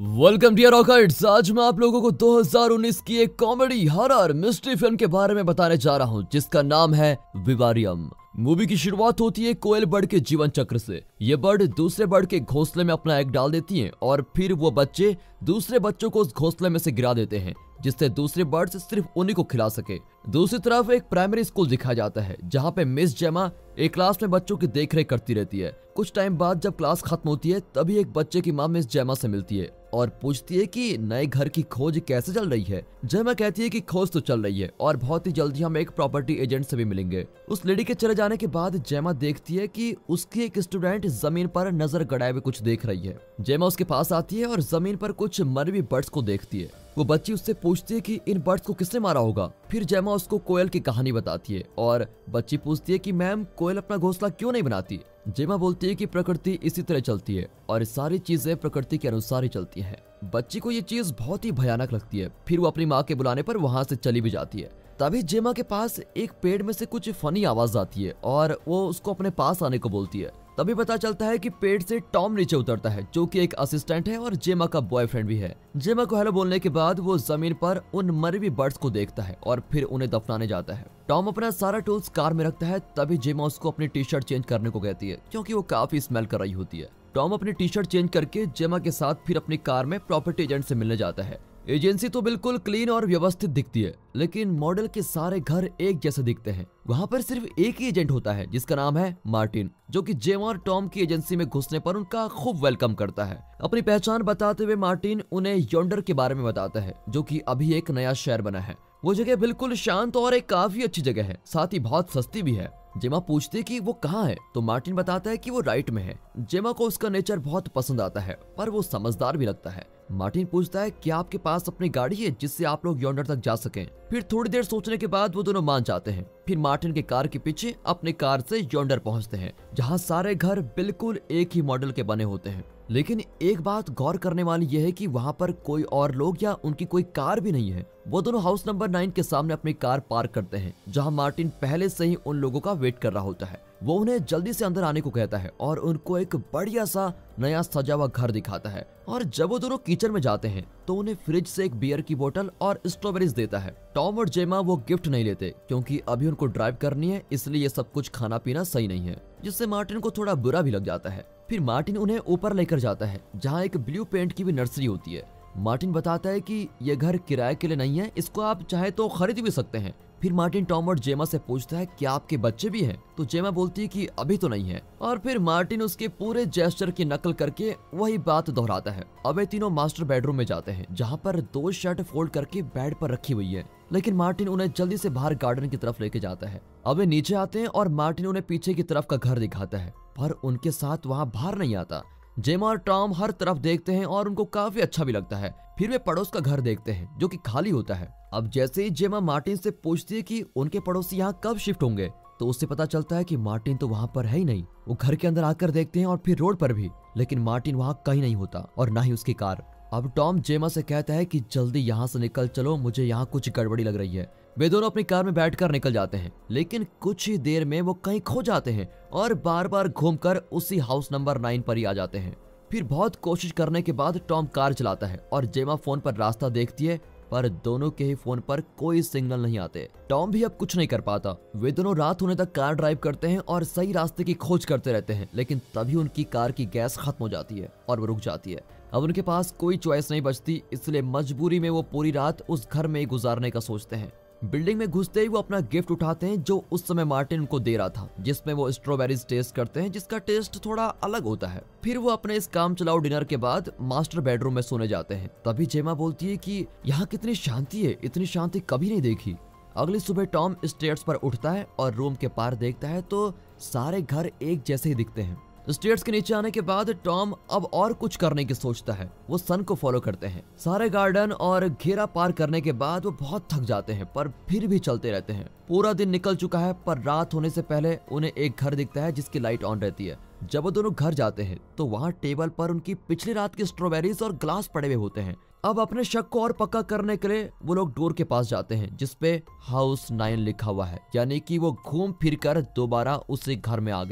Welcome dear रॉकर्ट्स। आज मैं आप लोगों को 2019 की एक कॉमेडी हॉरर मिस्ट्री फिल्म के बारे में बताने जा रहा हूं जिसका नाम है विवारियम। मूवी की शुरुआत होती है कोयल बर्ड के जीवन चक्र से। ये बर्ड दूसरे बर्ड के घोंसले में अपना एग डाल देती हैं और फिर वो बच्चे दूसरे बच्चों को उस घोंसले में से गिरा देते हैं जिससे दूसरे बर्ड्स सिर्फ उन्हीं को खिला सके। दूसरी तरफ एक प्राइमरी स्कूल दिखाया जाता है जहाँ पे मिस जेमा एक क्लास में बच्चों की देखरेख करती रहती है। कुछ टाइम बाद जब क्लास खत्म होती है तभी एक बच्चे की माँ मिस जेमा से मिलती है और पूछती है कि नए घर की खोज कैसे चल रही है। जेमा कहती है कि खोज तो चल रही है और बहुत ही जल्दी हम एक प्रॉपर्टी एजेंट से भी मिलेंगे। उस लेडी के चले जाने के बाद जेमा देखती है कि उसकी एक स्टूडेंट जमीन पर नजर गड़ाए हुए कुछ देख रही है। जेमा उसके पास आती है और जमीन पर कुछ मरे हुए बर्ड्स को देखती है। वो बच्ची उससे पूछती है कि इन बर्ड्स को किसने मारा होगा। फिर जेमा उसको कोयल की कहानी बताती है और बच्ची पूछती है कि मैम कोयल अपना घोंसला क्यों नहीं बनाती। जेमा बोलती है कि प्रकृति इसी तरह चलती है और सारी चीजें प्रकृति के अनुसार ही चलती हैं। बच्ची को ये चीज बहुत ही भयानक लगती है। फिर वो अपनी माँ के बुलाने पर वहां से चली भी जाती है। तभी जेमा के पास एक पेड़ में से कुछ फनी आवाज आती है और वो उसको अपने पास आने को बोलती है। तभी पता चलता है कि पेड़ से टॉम नीचे उतरता है जो कि एक असिस्टेंट है और जेमा का बॉयफ्रेंड भी है। जेमा को हेलो बोलने के बाद वो जमीन पर उन मरे हुए बर्ड्स को देखता है और फिर उन्हें दफनाने जाता है। टॉम अपना सारा टूल्स कार में रखता है। तभी जेमा उसको अपनी टी शर्ट चेंज करने को कहती है क्योंकि वो काफी स्मेल कर रही होती है। टॉम अपनी टी शर्ट चेंज करके जेमा के साथ फिर अपनी कार में प्रॉपर्टी एजेंट से मिलने जाता है। एजेंसी तो बिल्कुल क्लीन और व्यवस्थित दिखती है लेकिन मॉडल के सारे घर एक जैसे दिखते हैं। वहाँ पर सिर्फ एक ही एजेंट होता है जिसका नाम है मार्टिन, जो कि जेमा और टॉम की एजेंसी में घुसने पर उनका खूब वेलकम करता है। अपनी पहचान बताते हुए मार्टिन उन्हें योंडर के बारे में बताता है जो कि अभी एक नया शहर बना है। वो जगह बिल्कुल शांत और एक काफी अच्छी जगह है, साथ ही बहुत सस्ती भी है। जेमा पूछती है कि वो कहाँ है तो मार्टिन बताता है कि वो राइट में है। जेमा को उसका नेचर बहुत पसंद आता है पर वो समझदार भी लगता है। मार्टिन पूछता है कि आपके पास अपनी गाड़ी है जिससे आप लोग योंडर तक जा सकें। फिर थोड़ी देर सोचने के बाद वो दोनों मान जाते हैं। फिर मार्टिन के कार के पीछे अपनी कार से योंडर पहुंचते हैं जहां सारे घर बिल्कुल एक ही मॉडल के बने होते हैं। लेकिन एक बात गौर करने वाली यह है कि वहां पर कोई और लोग या उनकी कोई कार भी नहीं है। वो दोनों हाउस नंबर 9 के सामने अपनी कार पार्क करते हैं जहां मार्टिन पहले से ही उन लोगों का वेट कर रहा होता है। वो उन्हें जल्दी से अंदर आने को कहता है और उनको एक बढ़िया सा नया सजा हुआ घर दिखाता है। और जब वो दोनों किचन में जाते हैं तो उन्हें फ्रिज से एक बियर की बोतल और स्ट्रॉबेरीज देता है। टॉम और जेमा वो गिफ्ट नहीं लेते क्योंकि अभी उनको ड्राइव करनी है, इसलिए ये सब कुछ खाना पीना सही नहीं है, जिससे मार्टिन को थोड़ा बुरा भी लग जाता है। फिर मार्टिन उन्हें ऊपर लेकर जाता है जहाँ एक ब्लू पेंट की भी नर्सरी होती है। मार्टिन बताता है कि ये घर किराए के लिए नहीं है, इसको आप चाहे तो खरीद भी सकते हैं। फिर मार्टिन टॉम और जेमा से पूछता है क्या आपके बच्चे भी हैं तो जेमा बोलती है कि अभी तो नहीं है। और फिर मार्टिन उसके पूरे जेस्चर की नकल करके वही बात दोहराता है। अब ये तीनों मास्टर बेडरूम में जाते हैं जहाँ पर 2 शर्ट फोल्ड करके बेड पर रखी हुई है, लेकिन मार्टिन उन्हें जल्दी से बाहर गार्डन की तरफ लेके जाता है। अब वे नीचे आते हैं और मार्टिन उन्हें पीछे की तरफ का घर दिखाता है पर उनके साथ वहाँ बाहर नहीं आता। जेमा और टॉम हर तरफ देखते हैं और उनको काफी अच्छा भी लगता है। फिर वे पड़ोस का घर देखते हैं जो कि खाली होता है। अब जैसे ही जेमा मार्टिन से पूछती है कि उनके पड़ोसी यहाँ कब शिफ्ट होंगे तो उससे पता चलता है कि मार्टिन तो वहाँ पर है ही नहीं। वो घर के अंदर आकर देखते हैं और फिर रोड पर भी, लेकिन मार्टिन वहाँ कहीं नहीं होता और ना ही उसकी कार। अब टॉम जेमा से कहता है कि जल्दी यहाँ से निकल चलो, मुझे यहाँ कुछ गड़बड़ी लग रही है। वे दोनों अपनी कार में बैठकर निकल जाते हैं लेकिन कुछ ही देर में वो कहीं खो जाते हैं और बार बार घूमकर उसी हाउस नंबर 9 पर ही आ जाते हैं। फिर बहुत कोशिश करने के बाद टॉम कार चलाता है और जेमा फोन पर रास्ता देखती है पर दोनों के ही फोन पर कोई सिग्नल नहीं आते। टॉम भी अब कुछ नहीं कर पाता। वे दोनों रात होने तक कार ड्राइव करते हैं और सही रास्ते की खोज करते रहते हैं, लेकिन तभी उनकी कार की गैस खत्म हो जाती है और वो रुक जाती है। अब उनके पास कोई चॉइस नहीं बचती, इसलिए मजबूरी में वो पूरी रात उस घर में गुजारने का सोचते हैं। बिल्डिंग में घुसते ही वो अपना गिफ्ट उठाते हैं जो उस समय मार्टिन उनको दे रहा था, जिसमें वो स्ट्रॉबेरीज टेस्ट करते हैं जिसका टेस्ट थोड़ा अलग होता है। फिर वो अपने इस काम चलाओ डिनर के बाद मास्टर बेडरूम में सोने जाते हैं। तभी जेमा बोलती है कि यहाँ कितनी शांति है, इतनी शांति कभी नहीं देखी। अगली सुबह टॉम स्टेयर्स पर उठता है और रूम के पार देखता है तो सारे घर एक जैसे ही दिखते हैं। स्टेयर्स के नीचे आने के बाद टॉम अब और कुछ करने की सोचता है। वो सन को फॉलो करते हैं। सारे गार्डन और घेरा पार करने के बाद वो बहुत थक जाते हैं पर फिर भी चलते रहते हैं। पूरा दिन निकल चुका है पर रात होने से पहले उन्हें एक घर दिखता है जिसकी लाइट ऑन रहती है। जब वो दोनों घर जाते हैं तो वहाँ टेबल पर उनकी पिछली रात की स्ट्रॉबेरीज और ग्लास पड़े हुए होते हैं। अब अपने शक को और पक्का करने के लिए वो लोग डोर के पास जाते हैं जिसपे हाउस 9 लिखा हुआ है, यानी कि वो घूम फिर कर दोबारा उसी घर में आ गए हैं।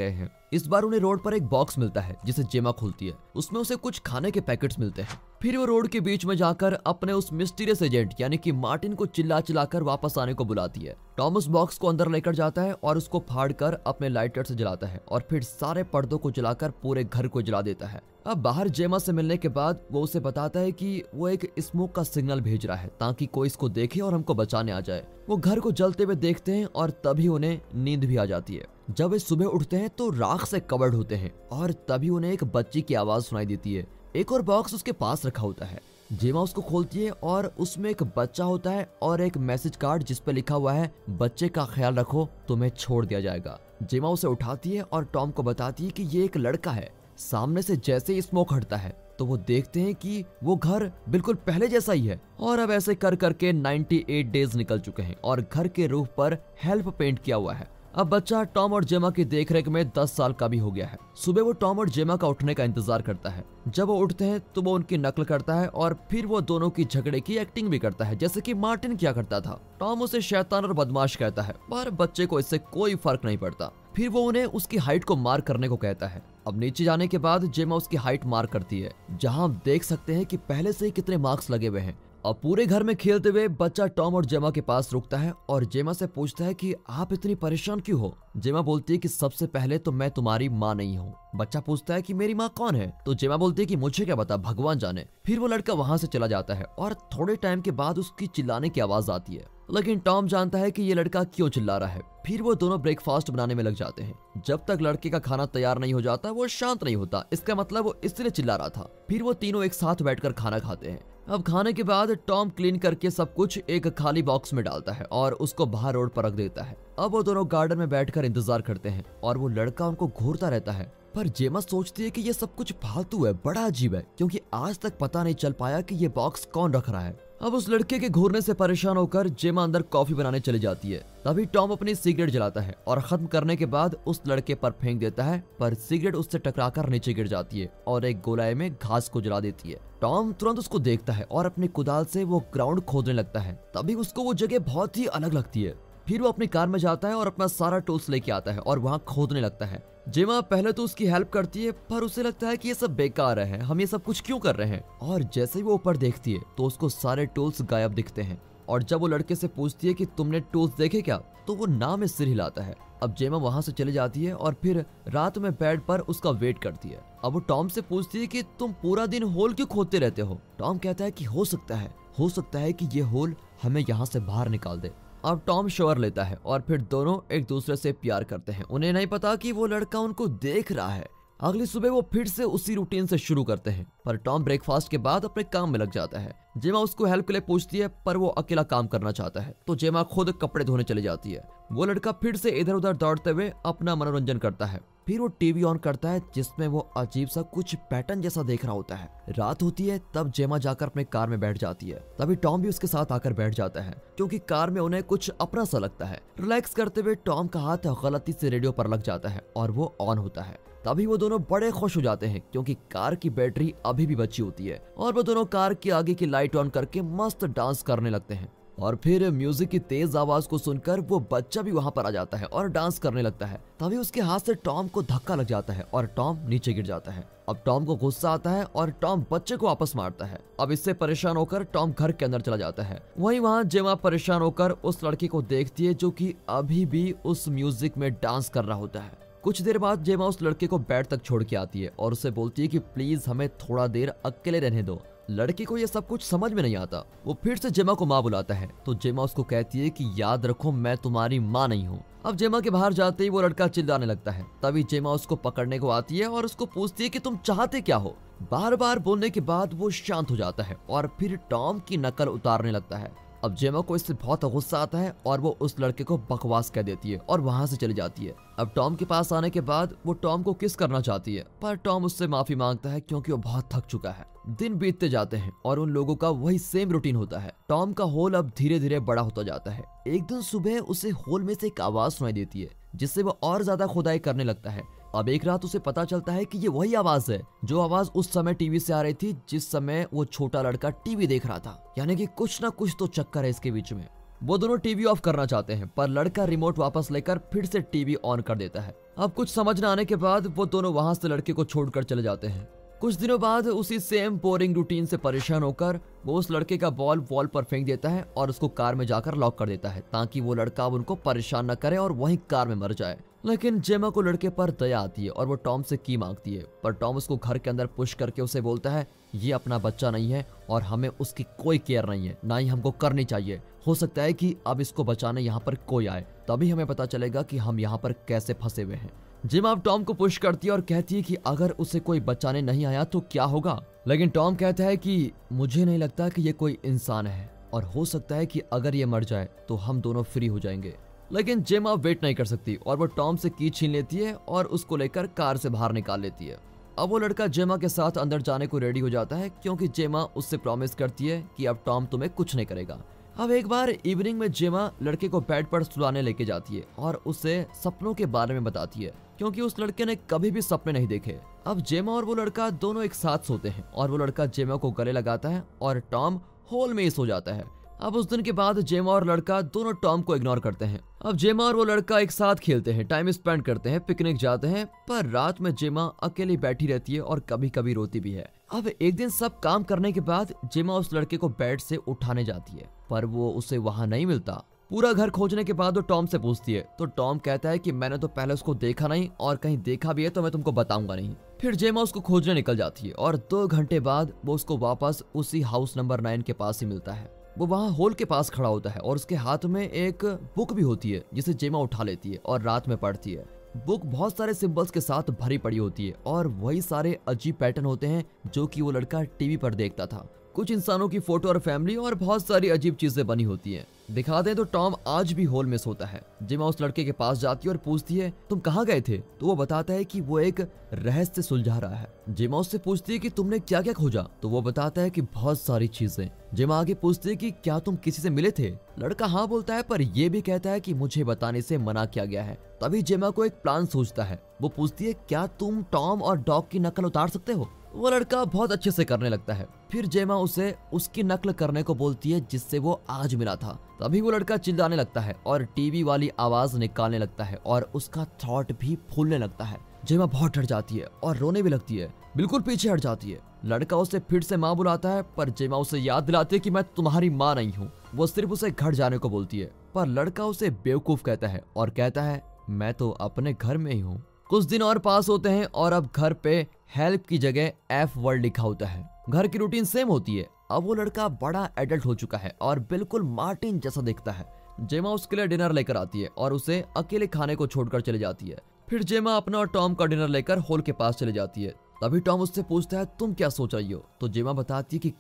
इस बार उन्हें रोड पर एक बॉक्स मिलता है जिसे जेमा खोलती है। उसमें उसे कुछ खाने के पैकेट्स मिलते हैं। फिर वो रोड के बीच में जाकर अपने उस मिस्टीरियस एजेंट यानी कि मार्टिन को चिल्ला चिल्लाकर वापस आने को बुलाती है। टॉम उस बॉक्स को अंदर लेकर जाता है और उसको फाड़कर अपने लाइटर से जलाता है और फिर सारे पर्दों को जलाकर पूरे घर को जला देता है। अब बाहर जेमा से मिलने के बाद वो उसे बताता है कि वो एक स्मोक का सिग्नल भेज रहा है ताकि कोई इसको देखे और हमको बचाने आ जाए। वो घर को जलते हुए देखते हैं और तभी उन्हें नींद भी आ जाती है। जब वे सुबह उठते हैं तो राख से कवर्ड होते हैं और तभी उन्हें एक बच्ची की आवाज सुनाई देती है। एक और बॉक्स उसके पास रखा होता है। जेमा उसको खोलती है और उसमें एक बच्चा होता है और एक मैसेज कार्ड जिस पे लिखा हुआ है, बच्चे का ख्याल रखो, तुम्हें छोड़ दिया जाएगा। जेमा उसे उठाती है और टॉम को बताती है कि ये एक लड़का है। सामने से जैसे ही स्मोक हटता है तो वो देखते हैं कि वो घर बिल्कुल पहले जैसा ही है। और अब ऐसे कर करके 98 डेज निकल चुके हैं और घर के रूफ पर हेल्प पेंट किया हुआ है। अब बच्चा टॉम और जेमा की देखरेख में 10 साल का भी हो गया है। सुबह वो टॉम और जेमा का उठने का इंतजार करता है। जब वो उठते हैं तो वो उनकी नकल करता है और फिर वो दोनों की झगड़े की एक्टिंग भी करता है जैसे कि मार्टिन किया करता था। टॉम उसे शैतान और बदमाश कहता है पर बच्चे को इससे कोई फर्क नहीं पड़ता। फिर वो उन्हें उसकी हाइट को मार्क करने को कहता है। अब नीचे जाने के बाद जेमा उसकी हाइट मार्क करती है, जहां आप देख सकते हैं कि पहले से ही कितने मार्क्स लगे हुए हैं। अब पूरे घर में खेलते हुए बच्चा टॉम और जेमा के पास रुकता है और जेमा से पूछता है कि आप इतनी परेशान क्यों हो। जेमा बोलती है कि सबसे पहले तो मैं तुम्हारी माँ नहीं हूँ। बच्चा पूछता है कि मेरी माँ कौन है, तो जेमा बोलती है कि मुझे क्या पता, भगवान जाने। फिर वो लड़का वहां से चला जाता है और थोड़े टाइम के बाद उसकी चिल्लाने की आवाज आती है, लेकिन टॉम जानता है कि ये लड़का क्यों चिल्ला रहा है। फिर वो दोनों ब्रेकफास्ट बनाने में लग जाते हैं। जब तक लड़के का खाना तैयार नहीं हो जाता वो शांत नहीं होता, इसका मतलब वो इसलिए चिल्ला रहा था। फिर वो तीनों एक साथ बैठकर खाना खाते हैं। अब खाने के बाद टॉम क्लीन करके सब कुछ एक खाली बॉक्स में डालता है और उसको बाहर रोड पर रख देता है। अब वो दोनों गार्डन में बैठकर इंतजार करते हैं और वो लड़का उनको घूरता रहता है। पर जेमा सोचती है कि ये सब कुछ फालतू है, बड़ा अजीब है, क्योंकि आज तक पता नहीं चल पाया कि ये बॉक्स कौन रख रहा है। अब उस लड़के के घूरने से परेशान होकर जेमा अंदर कॉफी बनाने चली जाती है। तभी टॉम अपनी सिगरेट जलाता है और खत्म करने के बाद उस लड़के पर फेंक देता है, पर सिगरेट उससे टकराकर नीचे गिर जाती है और एक गोलाए में घास को जला देती है। टॉम तुरंत उसको देखता है और अपनी कुदाल से वो ग्राउंड खोदने लगता है। तभी उसको वो जगह बहुत ही अलग लगती है। फिर वो अपनी कार में जाता है और अपना सारा टूल्स लेके आता है और वहाँ खोदने लगता है। जेमा पहले तो उसकी हेल्प करती है, पर उसे लगता है कि ये सब बेकार है, हम ये सब कुछ क्यों कर रहे हैं। और जैसे ही वो ऊपर देखती है तो उसको सारे टूल्स गायब दिखते हैं। और जब वो लड़के से पूछती है कि तुमने टूल्स देखे क्या, तो वो ना में सिर हिलाता है। अब जेमा वहां से चली जाती है और फिर रात में बेड पर उसका वेट करती है। अब वो टॉम से पूछती है कि तुम पूरा दिन होल क्यों खोदते रहते हो। टॉम कहता है कि हो सकता है कि ये होल हमें यहाँ से बाहर निकाल दे। अब टॉम शॉवर लेता है और फिर दोनों एक दूसरे से प्यार करते हैं। उन्हें नहीं पता कि वो लड़का उनको देख रहा है। अगली सुबह वो फिर से उसी रूटीन से शुरू करते हैं, पर टॉम ब्रेकफास्ट के बाद अपने काम में लग जाता है। जेमा उसको हेल्प के लिए पूछती है, पर वो अकेला काम करना चाहता है, तो जेमा खुद कपड़े धोने चली जाती है। वो लड़का फिर से इधर उधर दौड़ते हुए अपना मनोरंजन करता है। फिर वो टीवी ऑन करता है जिसमें वो अजीब सा कुछ पैटर्न जैसा देख रहा होता है। रात होती है, तब जेमा जाकर अपने कार में बैठ जाती है। तभी टॉम भी उसके साथ आकर बैठ जाता है, क्योंकि कार में उन्हें कुछ अपना सा लगता है। रिलैक्स करते हुए टॉम का हाथ गलती से रेडियो पर लग जाता है और वो ऑन होता है। तभी वो दोनों बड़े खुश हो जाते हैं, क्योंकि कार की बैटरी अभी भी बची होती है और वो दोनों कार की आगे की लाइट ऑन करके मस्त डांस करने लगते हैं। और फिर म्यूजिक की तेज आवाज को सुनकर वो बच्चा भी वहां पर आ जाता है और डांस करने लगता है। तभी उसके हाथ से टॉम को धक्का लग जाता है और टॉम नीचे गिर जाता है। अब टॉम को गुस्सा आता है और टॉम बच्चे को वापस मारता है। अब इससे परेशान होकर टॉम घर के अंदर चला जाता है। वहीं वहां जेमा परेशान होकर उस लड़के को देखती है जो कि अभी भी उस म्यूजिक में डांस कर रहा होता है। कुछ देर बाद जेमा उस लड़के को बेड तक छोड़ के आती है और उसे बोलती है कि प्लीज हमें थोड़ा देर अकेले रहने दो। लड़के को ये सब कुछ समझ में नहीं आता। वो फिर से जेमा को माँ बुलाता है, तो जेमा उसको कहती है कि याद रखो मैं तुम्हारी माँ नहीं हूँ। अब जेमा के बाहर जाते ही वो लड़का चिल्लाने लगता है। तभी जेमा उसको पकड़ने को आती है और उसको पूछती है कि तुम चाहते क्या हो। बार बार बोलने के बाद वो शांत हो जाता है और फिर टॉम की नकल उतारने लगता है। अब जेमा को इससे बहुत गुस्सा आता है और वो उस लड़के को बकवास कह देती है और वहां से चली जाती है। अब टॉम के पास आने के बाद वो टॉम को किस करना चाहती है, पर टॉम उससे माफी मांगता है क्योंकि वो बहुत थक चुका है। दिन बीतते जाते हैं और उन लोगों का वही सेम रूटीन होता है। टॉम का होल अब धीरे धीरे बड़ा होता जाता है। एक दिन सुबह उसे होल में से एक आवाज सुनाई देती है, जिससे वो और ज्यादा खुदाई करने लगता है। अब एक रात उसे पता चलता है कि ये वही आवाज है जो आवाज उस समय टीवी से आ रही थी जिस समय वो छोटा लड़का टीवी देख रहा था। यानी कि कुछ ना कुछ तो चक्कर है इसके बीच में। वो दोनों टीवी ऑफ करना चाहते हैं, पर लड़का रिमोट वापस लेकर फिर से टीवी ऑन कर देता है। अब कुछ समझ न आने के बाद वो दोनों वहां से लड़के को छोड़कर चले जाते हैं। कुछ दिनों बाद उसी सेम बोरिंग रूटीन से परेशान होकर वो उस लड़के का बॉल वॉल पर फेंक देता है और उसको कार में जाकर लॉक कर देता है ताकि वो लड़का अब उनको परेशान न करे और वहीं कार में मर जाए। लेकिन जेमा को लड़के पर दया आती है और वो टॉम से की मांगती है, पर टॉम उसको घर के अंदर पुश करके उसे बोलता है ये अपना बच्चा नहीं है और हमें उसकी कोई केयर नहीं है, ना ही हमको करनी चाहिए। हो सकता है कि अब इसको बचाने यहाँ पर कोई आए, तभी हमें पता चलेगा कि हम यहाँ पर कैसे फंसे हुए हैं। जेमा अब टॉम को पुश करती है और कहती है कि अगर उसे कोई बचाने नहीं आया तो क्या होगा। लेकिन टॉम कहता है कि मुझे नहीं लगता कि ये कोई इंसान है और हो सकता है कि अगर ये मर जाए तो हम दोनों फ्री हो जाएंगे। लेकिन जेमा वेट नहीं कर सकती और वो टॉम से की छीन लेती है और उसको लेकर कार से बाहर निकाल लेती है। अब वो लड़का जेमा के साथ अंदर जाने को रेडी हो जाता है क्योंकि जेमा उससे प्रॉमिस करती है कि अब टॉम तुम्हें कुछ नहीं करेगा। अब एक बार इवनिंग में जेमा लड़के को बेड पर सुलाने लेके जाती है और उसे सपनों के बारे में बताती है क्योंकि उस लड़के ने कभी भी सपने नहीं देखे। अब जेमा और वो लड़का दोनों एक साथ सोते हैं और वो लड़का जेमा को गले लगाता है और टॉम होल में ही सो जाता है। अब उस दिन के बाद जेमा और लड़का दोनों टॉम को इग्नोर करते हैं। अब जेमा और वो लड़का एक साथ खेलते हैं, टाइम स्पेंड करते हैं, पिकनिक जाते हैं, पर रात में जेमा अकेली बैठी रहती है और कभी कभी रोती भी है। अब एक दिन सब काम करने के बाद जेमा उस लड़के को बेड से उठाने जाती है, पर वो उसे वहां नहीं मिलता। पूरा घर खोजने के बाद वो टॉम से पूछती है तो टॉम कहता है कि मैंने तो पहले उसको देखा नहीं और कहीं देखा भी है तो मैं तुमको बताऊंगा नहीं। फिर जेमा उसको खोजने निकल जाती है और 2 घंटे बाद वो उसको वापस उसी हाउस नंबर 9 के पास ही मिलता है। वो वहाँ होल के पास खड़ा होता है और उसके हाथ में एक बुक भी होती है जिसे जेमा उठा लेती है और रात में पढ़ती है। बुक बहुत सारे सिंबल्स के साथ भरी पड़ी होती है और वही सारे अजीब पैटर्न होते हैं जो कि वो लड़का टीवी पर देखता था। कुछ इंसानों की फोटो और फैमिली और बहुत सारी अजीब चीजें बनी होती हैं। दिखा दें तो टॉम आज भी होल में सोता है। जेमा उस लड़के के पास जाती है और पूछती है तुम कहाँ गए थे, तो वो बताता है कि वो एक रहस्य सुलझा रहा है। जेमा उससे पूछती है कि तुमने क्या क्या खोजा, तो वो बताता है कि बहुत सारी चीजें। जेमा आगे पूछती है कि क्या तुम किसी से मिले थे। लड़का हाँ बोलता है पर यह भी कहता है कि मुझे बताने से मना किया गया है। तभी जेमा को एक प्लान सूझता है। वो पूछती है क्या तुम टॉम और डॉग की नकल उतार सकते हो। वो लड़का बहुत अच्छे से करने लगता है। फिर जेमा उसे उसकी नकल करने को बोलती है जिससे वो आज मिला था। तभी वो लड़का चिल्लाने लगता है और टीवी वाली आवाज निकालने लगता है और उसका थॉट भी फूलने लगता है। जेमा बहुत डर जाती है और रोने भी लगती है, बिल्कुल पीछे हट जाती है। लड़का उसे फिर से माँ बुलाता है पर जेमा उसे याद दिलाती है कि मैं तुम्हारी माँ नहीं हूँ। वो सिर्फ उसे घर जाने को बोलती है पर लड़का उसे बेवकूफ कहता है और कहता है मैं तो अपने घर में ही हूँ। कुछ दिन और पास होते हैं और अब घर पे हेल्प की जगह एफ वर्ड लिखा होता है। घर की रूटीन सेम होती है। अब वो लड़का बड़ा एडल्ट हो चुका है और बिल्कुल मार्टिन जैसा दिखता है। जेमा उसके लिए डिनर लेकर आती है और उसे अकेले खाने को छोड़कर चली जाती है। फिर जेमा अपना और टॉम का डिनर लेकर हॉल के पास चली जाती है। तभी टॉम उससे पूछता है तुम क्या सोच रही हो, तो जेमा बताती है कि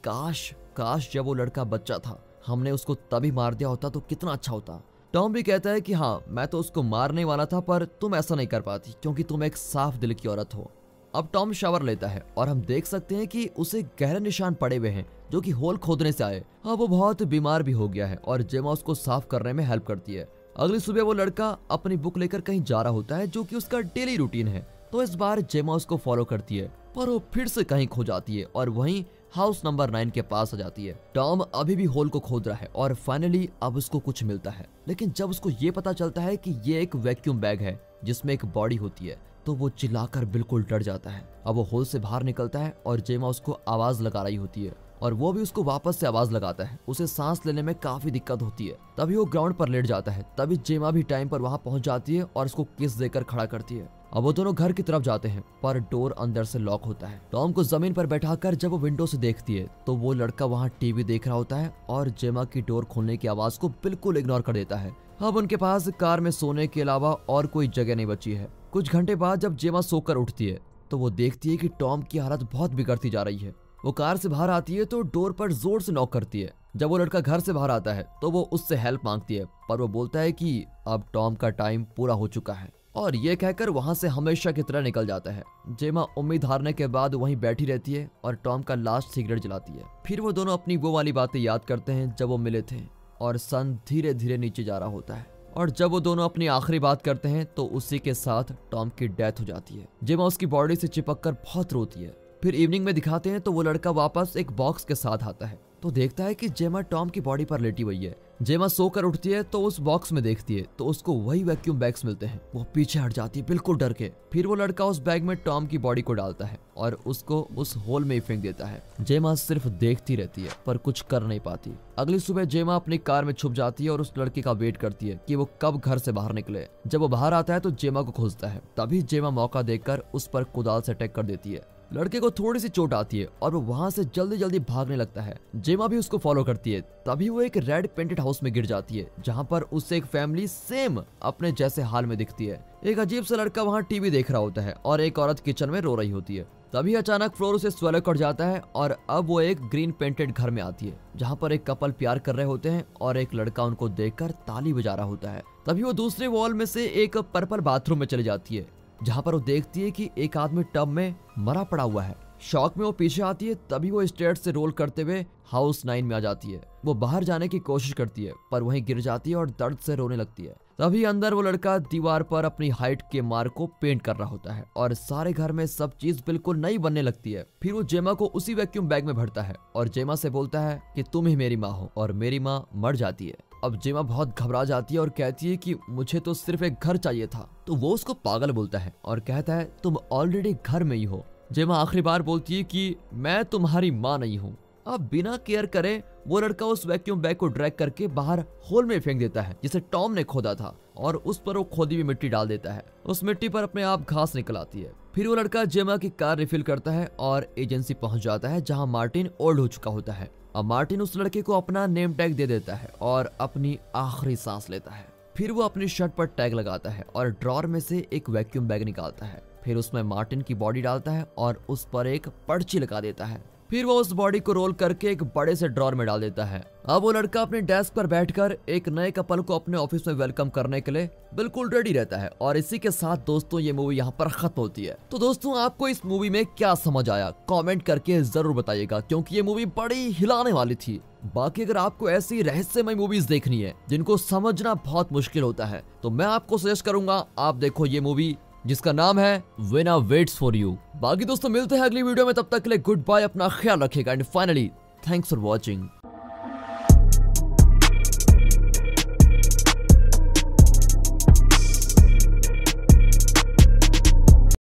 काश जब वो लड़का बच्चा था हमने उसको तभी मार दिया होता तो कितना अच्छा होता। टॉम भी कहता है कि हाँ मैं तो उसको मारने वाला था पर तुम ऐसा नहीं कर पाती क्योंकि तुम एक साफ दिल की औरत हो। अब टॉम शावर लेता है और हम देख सकते हैं कि उसे गहरे निशान पड़े हुए हैं जो कि होल खोदने से आए। अब वो बहुत बीमार भी हो गया है और जेमा उसको साफ करने में हेल्प करती है। अगली सुबह वो लड़का अपनी बुक लेकर कहीं जा रहा होता है जो कि उसका डेली रूटीन है, तो इस बार जेमा उसको फॉलो करती है पर वो फिर से कहीं खो जाती है और वहीं हाउस नंबर 9 के पास आ जाती है। टॉम अभी भी होल को खोद रहा है और फाइनली अब उसको कुछ मिलता है। लेकिन जब उसको ये पता चलता है कि ये एक वैक्यूम बैग है जिसमें एक बॉडी होती है तो वो चिल्लाकर बिल्कुल डर जाता है। अब वो होल से बाहर निकलता है और जेमा उसको आवाज लगा रही होती है और वो भी उसको वापस से आवाज लगाता है। उसे सांस लेने में काफी दिक्कत होती है। तभी वो ग्राउंड पर लेट जाता है। तभी जेमा भी टाइम पर वहां पहुंच जाती है और उसको किस देकर खड़ा करती है। अब वो दोनों घर की तरफ जाते हैं पर डोर अंदर से लॉक होता है। टॉम को जमीन पर बैठाकर जब वो विंडो से देखती है तो वो लड़का वहाँ टीवी देख रहा होता है और जेमा की डोर खोलने की आवाज को बिल्कुल इग्नोर कर देता है। अब उनके पास कार में सोने के अलावा और कोई जगह नहीं बची है। कुछ घंटे बाद जब जेमा सोकर उठती है तो वो देखती है कि टॉम की हालत बहुत बिगड़ती जा रही है। वो कार से बाहर आती है तो डोर पर जोर से नॉक करती है। जब वो लड़का घर से बाहर आता है तो वो उससे हेल्प मांगती है पर वो बोलता है कि अब टॉम का टाइम पूरा हो चुका है और ये कहकर वहां से हमेशा की तरह निकल जाता है। जेमा उम्मीद हारने के बाद वहीं बैठी रहती है और टॉम का लास्ट सिगरेट जलाती है। फिर वो दोनों अपनी वो वाली बातें याद करते हैं जब वो मिले थे और सन धीरे धीरे नीचे जा रहा होता है और जब वो दोनों अपनी आखिरी बात करते हैं तो उसी के साथ टॉम की डेथ हो जाती है। जेमा उसकी बॉडी से चिपक कर बहुत रोती है। फिर इवनिंग में दिखाते हैं तो वो लड़का वापस एक बॉक्स के साथ आता है तो देखता है कि जेमा टॉम की बॉडी पर लेटी हुई है जेमा सोकर उठती है तो उस बॉक्स में देखती है तो उसको वही वैक्यूम बैग्स मिलते हैं। वो पीछे हट जाती है बिल्कुल डर के। फिर वो लड़का उस बैग में टॉम की बॉडी को डालता है और उसको उस होल में ही फेंक देता है। जेमा सिर्फ देखती रहती है पर कुछ कर नहीं पाती। अगली सुबह जेमा अपनी कार में छुप जाती है और उस लड़के का वेट करती है कि वो कब घर से बाहर निकले। जब वो बाहर आता है तो जेमा को खोजता है। तभी जेमा मौका देखकर उस पर कुदाल से अटैक कर देती है। लड़के को थोड़ी सी चोट आती है और वो वहां से जल्दी जल्दी भागने लगता है। जेमा भी उसको फॉलो करती है। तभी वो एक रेड पेंटेड हाउस में गिर जाती है जहां पर उससे एक फैमिली सेम अपने जैसे हाल में दिखती है। एक अजीब सा लड़का वहां टीवी देख रहा होता है और एक औरत किचन में रो रही होती है। तभी अचानक फ्लोर से स्वेलो कट जाता है और अब वो एक ग्रीन पेंटेड घर में आती है जहां पर एक कपल प्यार कर रहे होते हैं और एक लड़का उनको देखकर ताली बजा रहा होता है। तभी वो दूसरे वॉल में से एक पर्पल बाथरूम में चली जाती है जहां पर वो देखती है कि एक आदमी टब में मरा पड़ा हुआ है। शॉक में वो पीछे आती है। तभी वो स्टेयर से रोल करते हुए हाउस 9 में आ जाती है। वो बाहर जाने की कोशिश करती है पर वहीं गिर जाती है और दर्द से रोने लगती है। तभी अंदर वो लड़का दीवार पर अपनी हाइट के मार्क को पेंट कर रहा होता है और सारे घर में सब चीज बिल्कुल नई बनने लगती है। फिर वो जेमा को उसी वैक्यूम बैग में भरता है और जेमा से बोलता है कि तुम ही मेरी माँ हो और मेरी माँ मर जाती है। अब जेमा बहुत घबरा जाती है और कहती है कि मुझे तो सिर्फ एक घर चाहिए था। तो वो उसको पागल बोलता है और कहता है तुम ऑलरेडी घर में ही हो। जेमा आखिरी बार बोलती है कि मैं तुम्हारी माँ नहीं हूँ। अब बिना केयर करे वो लड़का उस वैक्यूम बैग को ड्रैग करके बाहर होल में फेंक देता है जिसे टॉम ने खोदा था और उस पर वो खोदी हुई मिट्टी डाल देता है। उस मिट्टी पर अपने आप घास निकल आती है। फिर वो लड़का जेमा की कार रिफिल करता है और एजेंसी पहुंच जाता है जहां मार्टिन ओल्ड हो चुका होता है। अब मार्टिन उस लड़के को अपना नेम टैग दे देता है और अपनी आखिरी सांस लेता है। फिर वो अपनी शर्ट पर टैग लगाता है और ड्रॉर में से एक वैक्यूम बैग निकालता है। फिर उसमें मार्टिन की बॉडी डालता है और उस पर एक पर्ची लगा देता है। फिर वो उस बॉडी को रोल करके एक बड़े से ड्रॉर में डाल देता है। अब वो लड़का अपने डेस्क पर बैठकर एक नए कपल को अपने ऑफिस में वेलकम करने के लिए बिल्कुल रेडी रहता है। और इसी के साथ दोस्तों ये मूवी यहाँ पर खत्म होती है। तो दोस्तों आपको इस मूवी में क्या समझ आया कमेंट करके जरूर बताइएगा क्योंकि ये मूवी बड़ी हिलाने वाली थी। बाकी अगर आपको ऐसी रहस्यमय मूवीज देखनी है जिनको समझना बहुत मुश्किल होता है तो मैं आपको सजेस्ट करूंगा आप देखो ये मूवी जिसका नाम है वेना वेट्स फॉर यू। बाकी दोस्तों मिलते हैं अगली वीडियो में, तब तक के लिए गुड बाय, अपना ख्याल रखिएगा and finally thanks for watching.